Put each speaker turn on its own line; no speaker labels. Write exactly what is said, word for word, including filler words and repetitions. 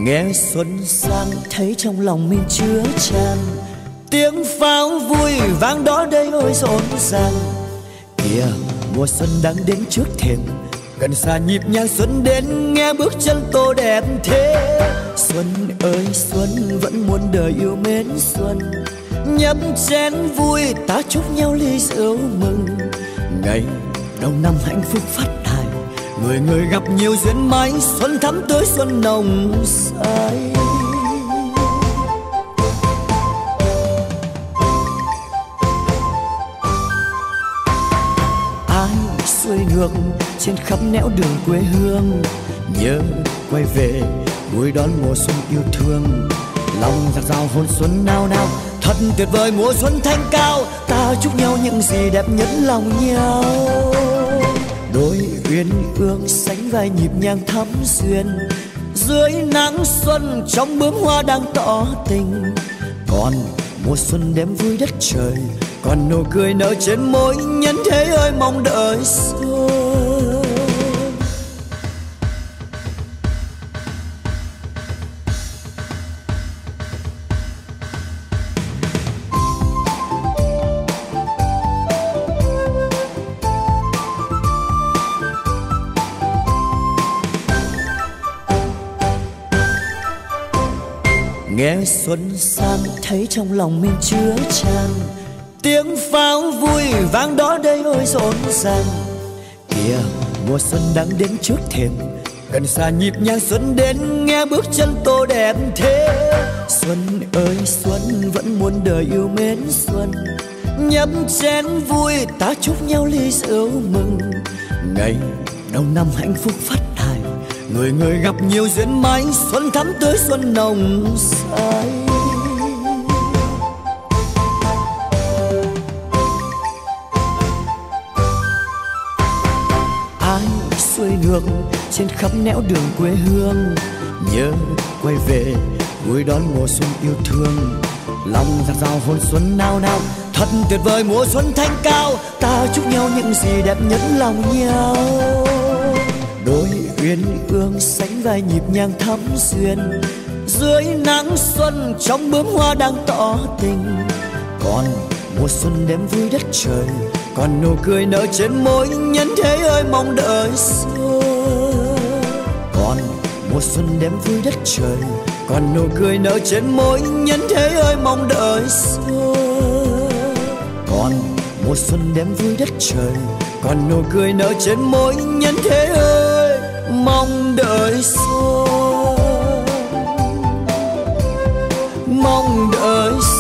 Nghe xuân sang thấy trong lòng mình chứa chan, tiếng pháo vui vang đó đây ôi rộn ràng. Kìa mùa xuân đang đến trước thềm, gần xa nhịp nhàng xuân đến nghe bước chân tô đẹp thế. Xuân ơi xuân vẫn muôn đời yêu mến xuân, nhấp chén vui ta chúc nhau ly rượu mừng. Ngày đầu năm hạnh phúc phát tài, người người gặp nhiều duyên may, xuân thắm tươi xuân nồng say. Ai xuôi ngược trên khắp nẻo đường quê hương, nhớ quay về vui đón mùa xuân yêu thương. Lòng giặc rào hồn xuân nao nao, thật tuyệt vời mùa xuân thanh cao, ta chúc nhau những gì đẹp nhất lòng nhau. Đôi uyên ương sánh vai nhịp nhàng thắm duyên, dưới nắng xuân trong bướm hoa đang tỏ tình. Còn mùa xuân đêm vui đất trời, còn nụ cười nở trên môi, nhân thế ơi mong đợi xuân. Nghe xuân sang thấy trong lòng mình chứa chan, tiếng pháo vui vang đó đây ôi rộn ràng. Kìa mùa xuân đang đến trước thềm, gần xa nhịp nhàng xuân đến nghe bước chân tô đẹp thế. Xuân ơi xuân vẫn muôn đời yêu mến xuân, nhấp chén vui ta chúc nhau ly rượu mừng. Ngày đầu năm hạnh phúc phát tài, người người gặp nhiều duyên may, xuân thắm tươi xuân nồng say. Ai xuôi ngược trên khắp nẻo đường quê hương, nhớ quay về vui đón mùa xuân yêu thương. Lòng giặc rào hồn xuân nao nao, thật tuyệt vời mùa xuân thanh cao, ta chúc nhau những gì đẹp nhất lòng nhau. Đôi uyên ương sánh vai nhịp nhàng thắm duyên, dưới nắng xuân trong bướm hoa đang tỏ tình. Còn mùa xuân đêm vui đất trời, còn nụ cười nở trên môi, nhân thế ơi mong đợi xuân. Còn mùa xuân đêm vui đất trời, còn nụ cười nở trên môi, nhân thế ơi mong đợi xuân. Còn mùa xuân đêm vui đất trời, còn nụ cười nở trên môi, nhân thế ơi mong đợi xuân, mong đợi xuân.